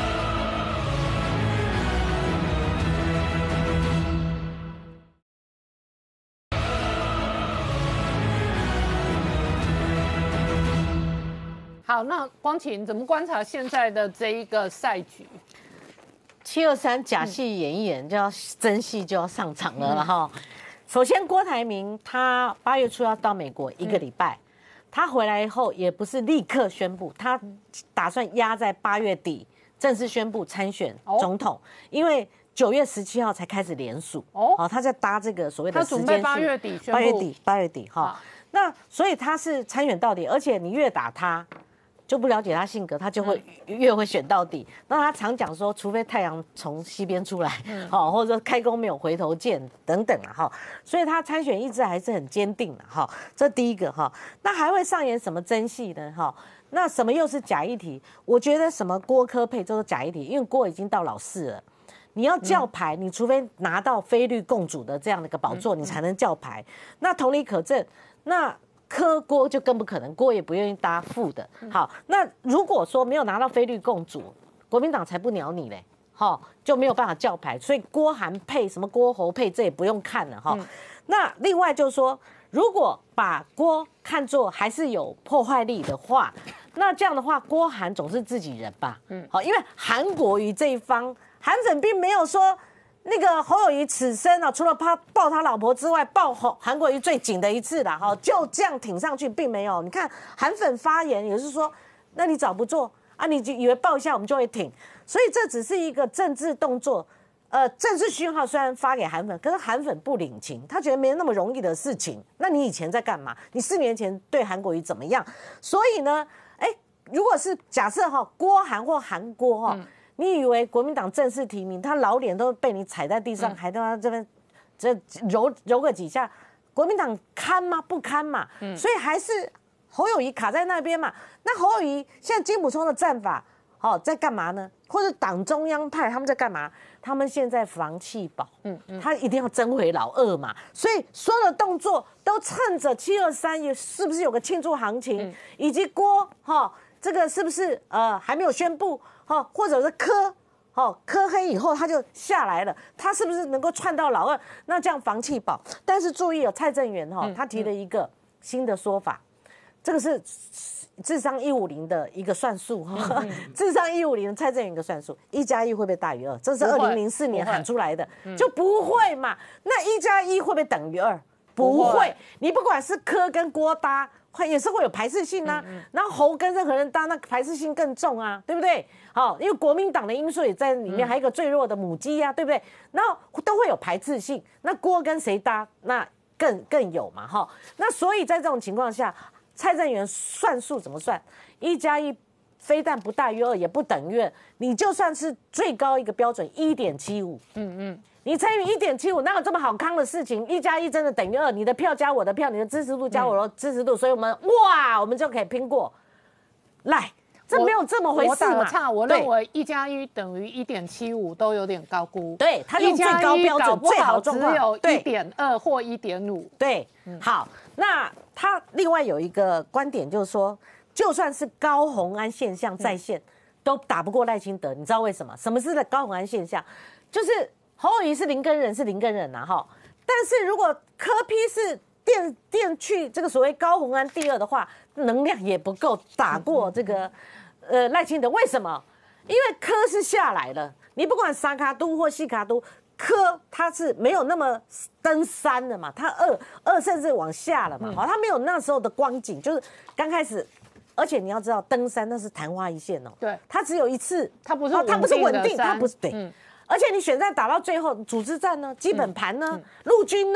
好，那光启怎么观察现在的这一个赛局？ 七二三假戏演一演，就要真戏就要上场了哈。嗯、首先，郭台铭他八月初要到美国一个礼拜，嗯、他回来以后也不是立刻宣布，他打算压在八月底正式宣布参选总统，哦、因为九月十七号才开始联署哦，好，他在搭这个所谓的时间序， 他准备八月底宣布， 八月底，八月底哈。那所以他是参选到底，而且你越打他。就不了解他性格，他就会越会选到底。那他常讲说，除非太阳从西边出来，好、嗯，或者说开弓没有回头箭等等啊，哈。所以他参选意志还是很坚定的，哈。这第一个哈。那还会上演什么真戏呢？哈。那什么又是假议题？我觉得什么郭柯配都是假议题，因为郭已经到老四了。你要叫牌，你除非拿到非律共主的这样的一个宝座，你才能叫牌。那同理可证，那。柯郭就更不可能，郭也不愿意搭副的。好，那如果说没有拿到非律共主，国民党才不鸟你嘞，好，就没有办法叫牌。所以郭韩配什么郭侯配，这也不用看了哈。嗯、那另外就是说，如果把郭看作还是有破坏力的话，那这样的话，郭韩总是自己人吧？嗯，好，因为韩国瑜这一方，韩粉并没有说。那个侯友宜此生啊，除了他抱他老婆之外，抱韩国瑜最紧的一次啦，哈，就这样挺上去，并没有。你看韩粉发言也是说，那你早不做啊，你就以为抱一下我们就会挺，所以这只是一个政治动作，呃，政治讯号虽然发给韩粉，可是韩粉不领情，他觉得没那么容易的事情。那你以前在干嘛？你四年前对韩国瑜怎么样？所以呢，哎，如果是假设哈，郭韩或韩郭哈。嗯你以为国民党正式提名，他老脸都被你踩在地上，嗯、还在他这边这揉揉个几下，国民党堪吗？不堪嘛。嗯、所以还是侯友宜卡在那边嘛。那侯友宜现在金溥聪的战法，哦，在干嘛呢？或者党中央派他们在干嘛？他们现在防弃保，嗯嗯，他一定要争回老二嘛。所以所有的动作都趁着七二三，也是不是有个庆祝行情，嗯、以及郭哈、哦、这个是不是呃还没有宣布？好，或者是柯，好柯黑以后他就下来了，他是不是能够串到老二？那这样防弃保，但是注意哦，蔡正元哈，他提了一个新的说法，这个是智商一五零的一个算术哈，智商一五零的蔡正元一个算术，一加一会不会大于二？这是二零零四年喊出来的，就不会嘛？那一加一会不会等于二？不会，你不管是柯跟郭搭。也是会有排斥性啊，嗯嗯、然后侯跟任何人搭，那排斥性更重啊，对不对？好，因为国民党的因素也在里面，嗯、还有一个最弱的母鸡啊，对不对？然后都会有排斥性，那郭跟谁搭，那更更有嘛，哈。那所以在这种情况下，蔡正元算数怎么算？一加一非但不大于二，也不等于二，你就算是最高一个标准一点七五，嗯嗯。你乘以一点七五，哪有这么好康的事情？一加一真的等于二，你的票加我的票，你的支持度加我的支持度，嗯、所以我们哇，我们就可以拼过来。这没有这么回事嘛？ 我打个岔，我认为一加一等于一点七五都有点高估。 对，他用最高标准，最好状况只有一点二或一点五。 对，嗯、好，那他另外有一个观点就是说，就算是高虹安现象再现，嗯、都打不过赖清德。你知道为什么？什么是高虹安现象？就是侯友宜是林根人，是林根人呐，哈。但是如果柯 P 是垫垫去这个所谓高虹安第二的话，能量也不够打过这个呃赖清德。为什么？因为柯是下来了，你不管沙卡都或西卡都，柯他是没有那么登山的嘛，他二二甚至往下了嘛，好，他没有那时候的光景，就是刚开始。而且你要知道，登山那是昙花一现哦。 对， 它只有一次， 它不是它不是稳定， 它不是对。嗯、而且你选战打到最后，组织战呢，基本盘呢，陆、嗯、军呢，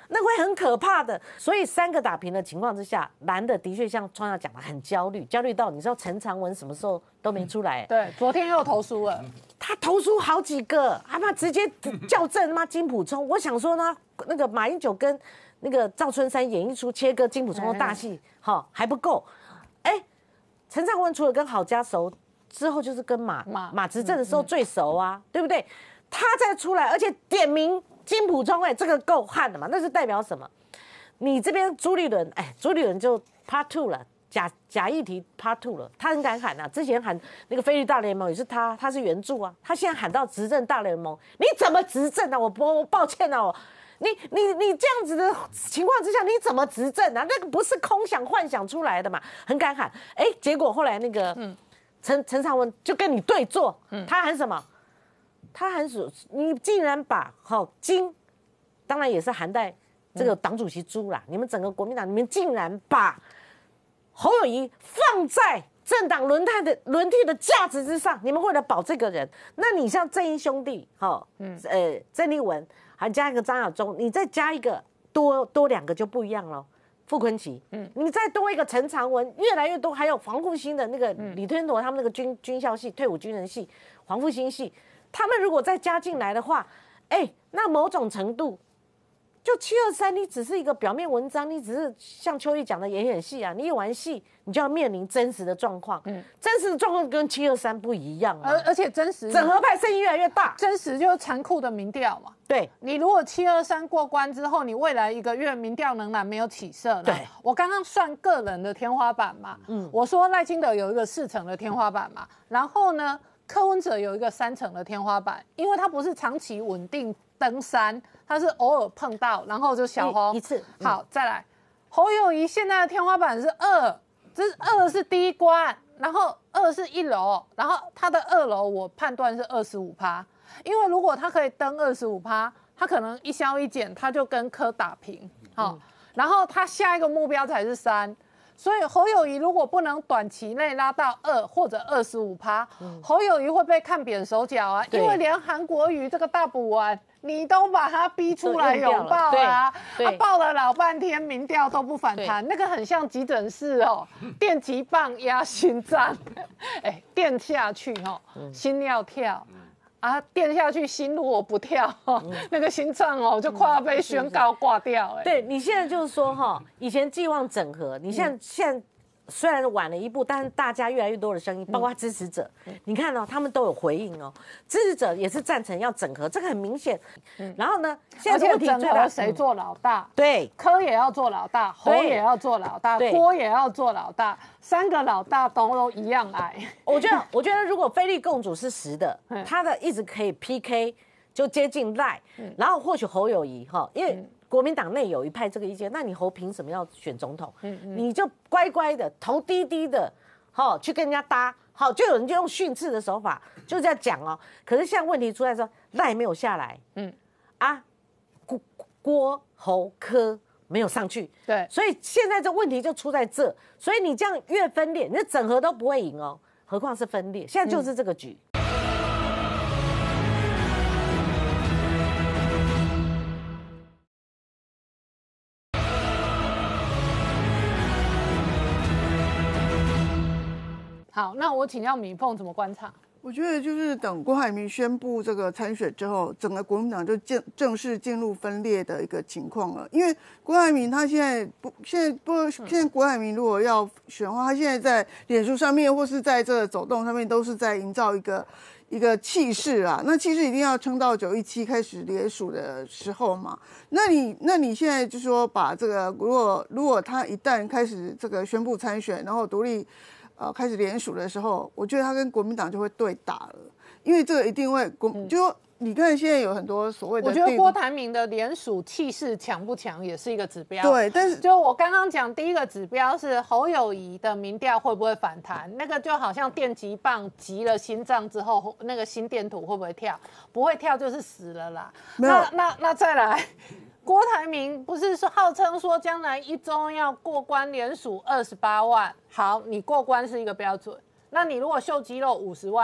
那会很可怕的。所以三个打平的情况之下，蓝的的确像创耀讲的很焦虑，焦虑到你知道陈长文什么时候都没出来。 对，昨天又投书了， 他投书好几个，他妈直接校正他妈金溥聪。我想说呢，那个马英九跟那个赵春山演一出切割金溥聪的大戏，好还不够。哎，陈长文除了跟郝家熟之后，就是跟马马马执政的时候最熟啊，对不对？他再出来，而且点名金溥聪，哎，这个够悍的嘛？那是代表什么？你这边朱立伦，哎，朱立伦就 Part Two 了。假假议题 Part Two 了，他很敢喊啊！之前喊那个菲律大联盟也是他，他是原著啊。他现在喊到执政大联盟，你怎么执政啊？我我抱歉啊，我你你你这样子的情况之下，你怎么执政啊？那个不是空想幻想出来的嘛，很敢喊。哎，结果后来那个陈陈长文就跟你对坐，他喊什么？他喊说你竟然把好金，当然也是含带这个党主席朱啦，你们整个国民党，你们竟然把侯友宜放在政党轮替的轮替的价值之上，你们为了保这个人，那你像正义兄弟，哈，嗯，呃，郑丽文，还加一个张亚中，你再加一个多多两个就不一样了。傅昆萁，嗯，你再多一个陈长文，越来越多，还有黄复兴的那个李天铎他们那个军军校系退伍军人系，黄复兴系，他们如果再加进来的话，哎，那某种程度。就七二三，你只是一个表面文章，你只是像秋意讲的演演戏啊。你演完戏，你就要面临真实的状况。嗯，真实的状况跟七二三不一样啊。 而而且真实整合派声音越来越大， 真实就是残酷的民调嘛。 对， 你如果七二三过关之后，你未来一个月民调仍然没有起色了。 对， 我刚刚算个人的天花板嘛。嗯，我说赖清德有一个四成的天花板嘛，然后呢，柯文哲有一个三成的天花板，因为他不是长期稳定登山。他是偶尔碰到，然后就小红一次。 好，再来，侯友宜现在的天花板是二，这是二是第一关，然后二是一楼，然后他的二楼我判断是二十五趴，因为如果他可以登二十五趴，他可能一消一减，他就跟柯打平，好、嗯，然后他下一个目标才是三。所以侯友宜如果不能短期内拉到二或者二十五趴，侯友宜会被看扁手脚啊，因为连韩国瑜这个大补丸，你都把他逼出来拥抱啊，他抱了老半天，民调都不反弹，那个很像急诊室哦，电击棒压心脏，哎，电下去哦，心要跳。啊，电下去，心如果不跳，哦嗯、那个心脏哦就快要被宣告挂掉、欸。 对你现在就是说哈，以前寄望整合，你现在、嗯、现在虽然晚了一步，但是大家越来越多的声音，包括支持者，嗯、你看哦，他们都有回应哦，支持者也是赞成要整合，这个很明显。嗯、然后呢，现在问题最大， 谁做老大？ 嗯、对， 柯也要做老大，侯也要做老大，郭也要做老大。三个老大都一样矮， 我觉得，我觉得如果菲利共主是实的，他的一直可以 P K， 就接近赖，然后或许侯友宜哈，因为国民党内有一派这个意见，那你侯凭什么要选总统？你就乖乖的头低低的，好去跟人家搭，好就有人就用训斥的手法就这样讲哦。可是现在问题出在说赖没有下来，嗯啊，郭郭侯柯。没有上去， 对， 所以现在这问题就出在这，所以你这样越分裂，你的整合都不会赢哦，何况是分裂，现在就是这个局。嗯、 好，那我请教米凤怎么观察？ 我觉得就是等郭台铭宣布这个参选之后，整个国民党就正正式进入分裂的一个情况了。因为郭台铭他现在不，现在不，现在郭台铭如果要选的话，他现在在脸书上面或是在这个走动上面，都是在营造一个一个气势啊。那气势一定要撑到九一七开始联署的时候嘛。那你那你现在就说把这个，如果如果他一旦开始这个宣布参选，然后独立。呃，开始联署的时候，我觉得他跟国民党就会对打了，因为这个一定会国，嗯、就你看现在有很多所谓的， 我觉得郭台铭的联署气势强不强也是一个指标。 对，但是就我刚刚讲，第一个指标是侯友宜的民调会不会反弹，那个就好像电击棒击了心脏之后，那个心电图会不会跳？不会跳就是死了啦。那那那再来。郭台铭不是说号称说将来一周要过关联署二十八万，好，你过关是一个标准。那你如果秀肌肉五十万，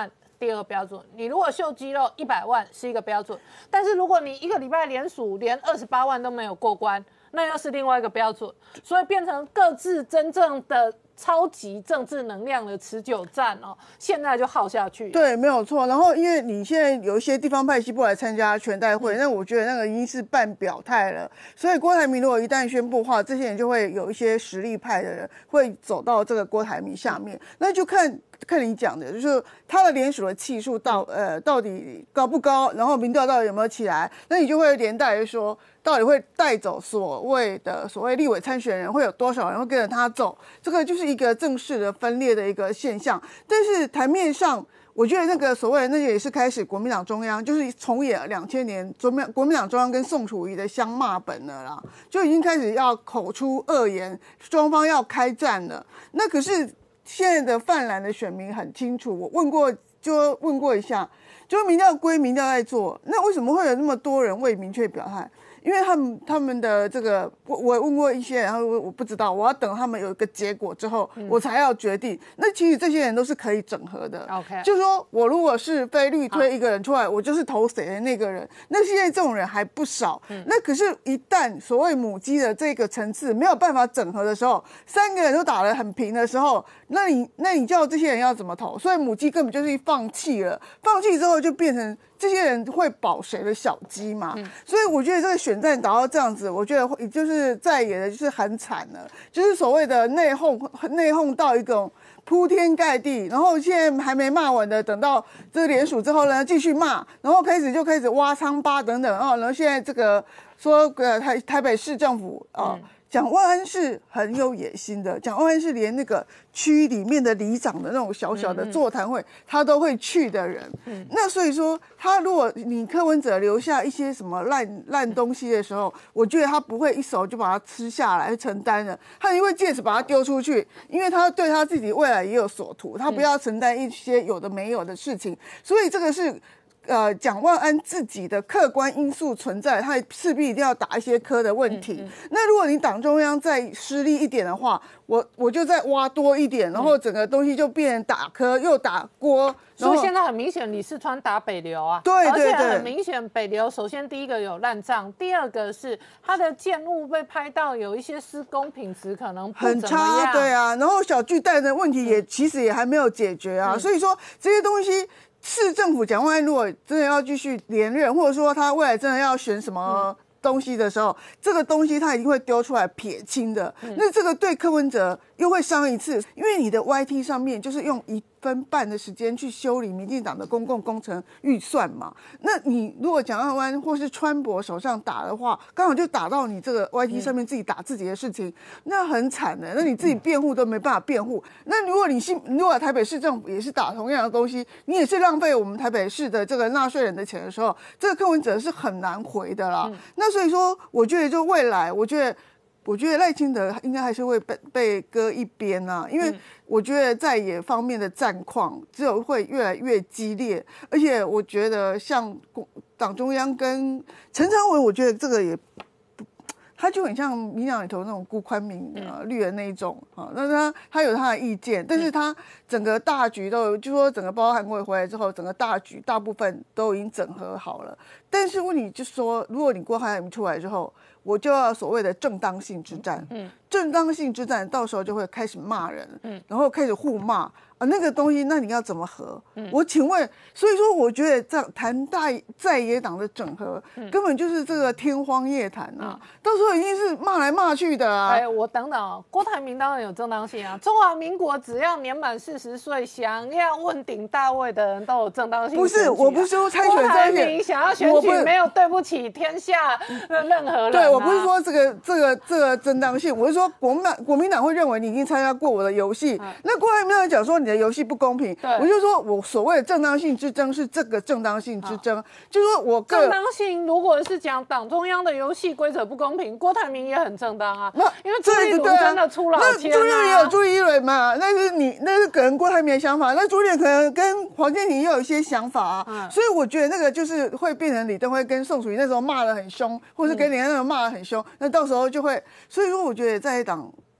第二个标准。你如果秀肌肉一百万是一个标准，但是如果你一个礼拜连署连二十八万都没有过关，那又是另外一个标准。所以变成各自真正的超级政治能量的持久战哦，现在就耗下去。 对，没有错。然后因为你现在有一些地方派系不来参加全代会，那我觉得那个已经是半表态了。所以郭台铭如果一旦宣布的话，这些人就会有一些实力派的人会走到这个郭台铭下面，那就看。看你讲的，就是他的联署的气数到呃到底高不高，然后民调到底有没有起来，那你就会连带的说，到底会带走所谓的所谓立委参选人会有多少人会跟着他走，这个就是一个正式的分裂的一个现象。但是台面上，我觉得那个所谓的那也是开始国民党中央就是重演两千年国民国民党中央跟宋楚瑜的相骂本了啦，就已经开始要口出恶言，双方要开战了。那可是。现在的泛蓝的选民很清楚，我问过，就问过一下，就民调归民调在做，那为什么会有那么多人未明确表态？因为他们他们的这个，我我问过一些人，然后我我不知道，我要等他们有一个结果之后，嗯、我才要决定。那其实这些人都是可以整合的。OK， 就是说我如果是非绿推一个人出来，我就是投谁的那个人。那现在这种人还不少。嗯、那可是，一旦所谓母鸡的这个层次没有办法整合的时候，三个人都打得很平的时候，那你那你叫这些人要怎么投？所以母鸡根本就是放弃了，放弃之后就变成。这些人会保谁的小鸡嘛？嗯、所以我觉得这个选战打到这样子，我觉得会就是在野的就是很惨了，就是所谓的内讧，内讧到一种铺天盖地，然后现在还没骂完的，等到这个联署之后呢，继续骂，然后开始就开始挖疮疤等等啊，然后现在这个说呃台台北市政府啊。嗯蒋万安是很有野心的，蒋万安是连那个区里面的里长的那种小小的座谈会，他都会去的人。嗯、那所以说，他如果你柯文哲留下一些什么烂烂东西的时候，我觉得他不会一手就把它吃下来承担了，他因为借此把它丢出去，因为他对他自己未来也有所图，他不要承担一些有的没有的事情，所以这个是。呃，蒋万安自己的客观因素存在，他势必一定要打一些科的问题。嗯嗯、那如果你党中央再失利一点的话，我我就再挖多一点，然后整个东西就变成打科又打锅。 所以现在很明显，李四川打北流啊， 对对对， 而且很明显，北流首先第一个有烂账，第二个是他的建物被拍到有一些施工品质可能不很差，对啊，然后小巨蛋的问题也、嗯、其实也还没有解决啊，嗯、所以说这些东西。市政府蒋万安如果真的要继续连任，或者说他未来真的要选什么东西的时候，嗯、这个东西他一定会丢出来撇清的。嗯、那这个对柯文哲又会伤一次，因为你的 Y T 上面就是用一分半的时间去修理民进党的公共工程预算嘛。那你如果蒋万安或是川博手上打的话，刚好就打到你这个 Y T 上面自己打自己的事情，嗯、那很惨的。那你自己辩护都没办法辩护。那如果你新如果台北市政府也是打同样的东西，你也是浪费我们台北市的这个纳税人的钱的时候，这个柯文哲是很难回的啦。嗯、那所以说，我觉得就未来，我觉得。我觉得赖清德应该还是会被被搁一边啊，因为我觉得在野方面的战况只有会越来越激烈，而且我觉得像党中央跟陈长文，我觉得这个也。他就很像民党里头那种辜宽敏啊、绿的那一种啊，那他他有他的意见，但是他整个大局都有，就说整个包括韩国瑜回来之后，整个大局大部分都已经整合好了。但是问题就是说，如果你郭台铭出来之后，我就要所谓的正当性之战，嗯，正当性之战到时候就会开始骂人，嗯，然后开始互骂。啊，那个东西，那你要怎么和？嗯、我请问，所以说，我觉得在谈大在野党的整合，嗯、根本就是这个天荒夜谈啊！嗯、到时候一定是骂来骂去的啊！ 哎，我等等，郭台铭当然有正当性啊！中华民国只要年满四十岁，想要问鼎大位的人都有正当性、啊。 不是，我不是说参选郭台铭想要选举，没有对不起天下的任何人、啊。 对，我不是说这个这个这个正当性，我是说国民党国民党会认为你已经参加过我的游戏，嗯、那郭台铭讲说你。游戏不公平，我就说我所谓的正当性之争是这个正当性之争，就是说我正当性如果是讲党中央的游戏规则不公平，郭台铭也很正当啊，因为朱立伦真的出老千啊， 那朱立伦也有朱立伦嘛，那是你那是可能郭台铭的想法，那朱立伦可能跟黄健庭也有一些想法啊，嗯、所以我觉得那个就是会变成李登辉跟宋楚瑜那时候骂得很凶，或是跟连任骂得很凶，嗯、那到时候就会，所以说我觉得在野党。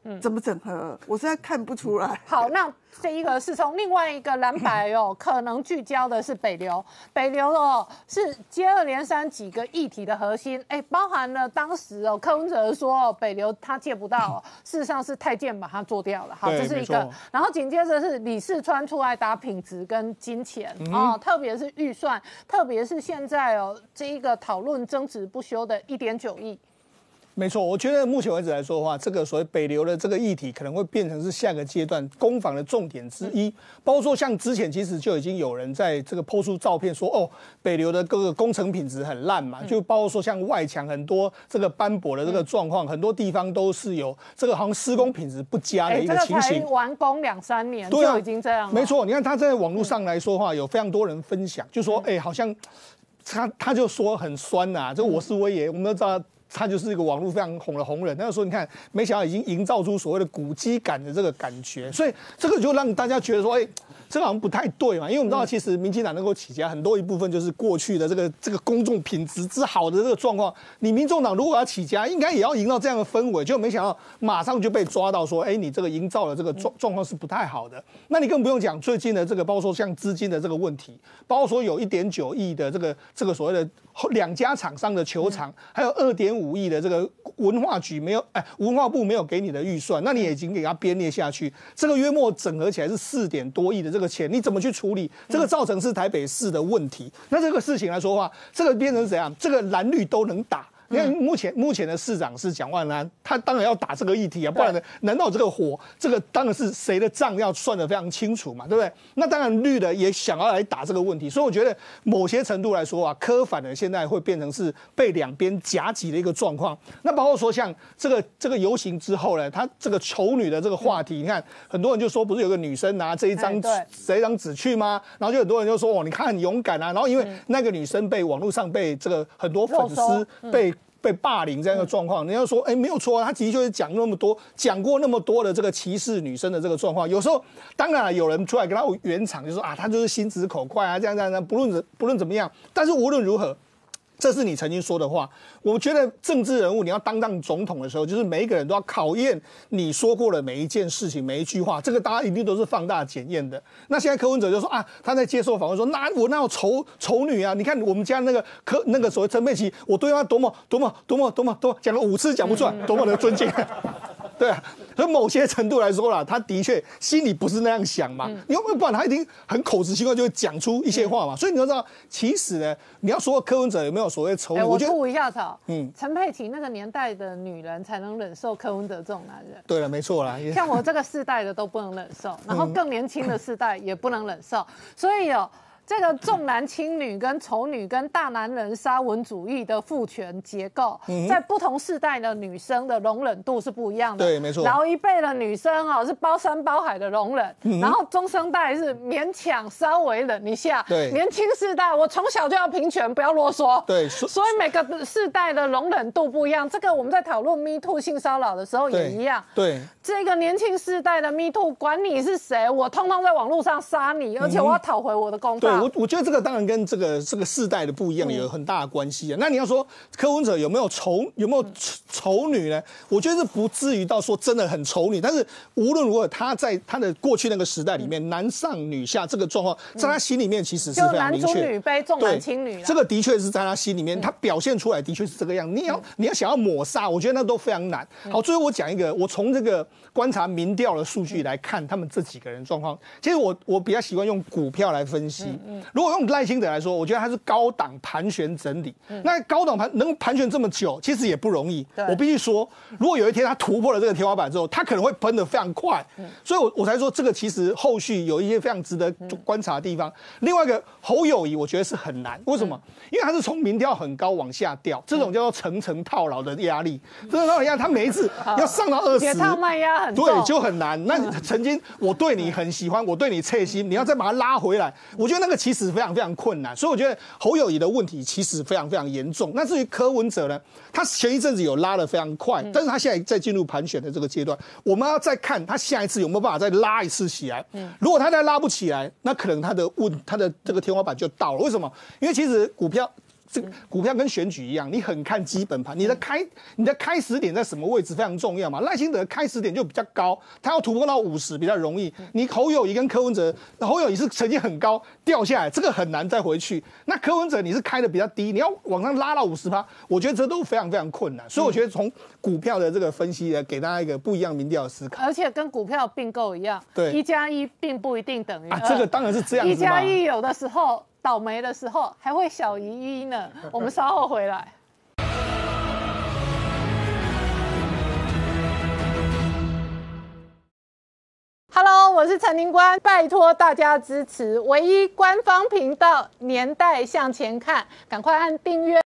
怎么整合？我实在看不出来。 好，那这一个是从另外一个蓝白哦，可能聚焦的是北流。北流哦是接二连三几个议题的核心，哎，包含了当时哦柯文哲说哦北流他借不到、哦，事实上是太监把他做掉了。好，这是一个。然后紧接着是李世川出来打品质跟金钱、嗯、哦，特别是预算，特别是现在哦这一个讨论争执不休的一点九亿。 没错，我觉得目前为止来说的话，这个所谓北流的这个议题可能会变成是下个阶段攻防的重点之一。包括说像之前其实就已经有人在这个抛出照片说，哦，北流的各个工程品质很烂嘛，就包括说像外墙很多这个斑驳的这个状况，很多地方都是有这个好像施工品质不佳的一个情形。 这个才完工两三年就已经这样了。 没错，你看他在网络上来说的话，有非常多人分享，就说，哎，好像他他就说很酸呐、啊，这我是威爷，我们都知道。他就是一个网络非常红的红人，那时候你看，没想到已经营造出所谓的古迹感的这个感觉，所以这个就让大家觉得说，哎、欸，这个好像不太对嘛，因为我们知道，其实民进党能够起家，很多一部分就是过去的这个这个公众品质之好的这个状况。你民众党如果要起家，应该也要营造这样的氛围，就没想到马上就被抓到说，哎、欸，你这个营造的这个状状况是不太好的。那你更不用讲最近的这个，包括说像资金的这个问题，包括说有一点九亿的这个这个所谓的两家厂商的球场，还有二点五亿的这个文化局没有，哎，文化部没有给你的预算，那你也已经给它编列下去，这个约莫整合起来是四点多亿的这个钱，你怎么去处理？这个造成是台北市的问题。那这个事情来说的话，这个变成怎样？这个蓝绿都能打。因为目前目前的市长是蒋万安，他当然要打这个议题啊，不然呢，难道这个火，这个当然是谁的账要算得非常清楚嘛，对不对？那当然绿的也想要来打这个问题，所以我觉得某些程度来说啊，柯反的现在会变成是被两边夹击的一个状况。那包括说像这个这个游行之后呢，他这个丑女的这个话题，你看很多人就说，不是有个女生拿这一张这一张纸去吗？然后就很多人就说哦，你看很勇敢啊。然后因为那个女生被网络上被这个很多粉丝被。被霸凌这样的状况，人家说，哎、欸，没有错啊，他的确是讲那么多，讲过那么多的这个歧视女生的这个状况。有时候，当然有人出来跟他圆场，就说啊，他就是心直口快啊，这样这样这样，不论不论怎么样，但是无论如何。这是你曾经说的话，我觉得政治人物你要当上总统的时候，就是每一个人都要考验你说过的每一件事情、每一句话，这个大家一定都是放大检验的。那现在柯文哲就说啊，他在接受访问说，那我哪有丑丑女啊？你看我们家那个柯那个所谓陈佩琪，我对他多么多么多么多么多讲了五次讲不出来，多么的尊敬。对啊，所以某些程度来说啦，他的确心里不是那样想嘛，嗯、因为不然他一定很口直心快就会讲出一些话嘛。嗯、所以你要知道，其实呢，你要说柯文哲有没有所谓丑女， 欸、 我觉得吐一下槽，嗯，陈佩琪那个年代的女人才能忍受柯文哲这种男人。 对了，没错啦， 像我这个世代的都不能忍受，然后更年轻的世代也不能忍受，所以有。这个重男轻女跟丑女跟大男人沙文主义的父权结构，嗯、在不同世代的女生的容忍度是不一样的。 对，没错。 老一辈的女生哦是包山包海的容忍，嗯、然后中生代是勉强稍微忍一下。 对， 年轻世代我从小就要平权，不要啰嗦。 对， 所以每个世代的容忍度不一样。这个我们在讨论 Me Too 性骚扰的时候也一样。 对，对这个年轻世代的 Me Too， 管你是谁，我通通在网络上杀你，而且我要讨回我的公道。 对，我我觉得这个当然跟这个这个世代的不一样有很大的关系啊。那你要说柯文哲有没有丑有没有丑女呢？我觉得是不至于到说真的很丑女，但是无论如何，他在他的过去那个时代里面，男上女下这个状况，在他心里面其实是非常明确。 就男尊女卑，重男轻女。 这个的确是在他心里面，他表现出来的确是这个样。你要你要想要抹杀，我觉得那都非常难。好，最后我讲一个，我从这个观察民调的数据来看，他们这几个人状况，其实我我比较习惯用股票来分析。如果用赖清德来说，我觉得他是高档盘旋整理。嗯、那高档盘能盘旋这么久，其实也不容易。我必须说，如果有一天他突破了这个天花板之后，他可能会喷得非常快。嗯、所以我，我才说这个其实后续有一些非常值得观察的地方。嗯、另外一个侯友宜，我觉得是很难。为什么？嗯、因为他是从民调很高往下掉，这种叫做层层套牢的压力。这种套牢压力，他每一次要上到二十， 解套卖压很重， 对，就很难。那曾经我对你很喜欢，我对你侧心，你要再把它拉回来，我觉得那个其实非常非常困难。所以我觉得侯友宜的问题其实非常非常严重。那至于柯文哲呢，他前一阵子有拉得非常快，但是他现在在进入盘旋的这个阶段，我们要再看他下一次有没有办法再拉一次起来。如果他再拉不起来，那可能他的问他的这个天花板就到了。为什么？因为其实股票这个股票跟选举一样，你很看基本盘，你的开你的开始点在什么位置非常重要嘛。赖清德开始点就比较高，他要突破到五十比较容易。你侯友宜跟柯文哲，侯友宜是成绩很高掉下来，这个很难再回去。那柯文哲你是开的比较低，你要往上拉到五十趴，我觉得这都非常非常困难。所以我觉得从股票的这个分析呢，给大家一个不一样民调的思考。 而且跟股票并购一样， 对， 一加一并不一定等于二。 啊，这个当然是这样子嘛。 一加一有的时候倒霉的时候还会小于一呢。我们稍后回来。Hello， 我是陈宁官，拜托大家支持唯一官方频道《年代向前看》，赶快按订阅。